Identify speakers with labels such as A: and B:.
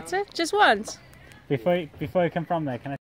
A: That's it? Just once?
B: Before you come from there, can I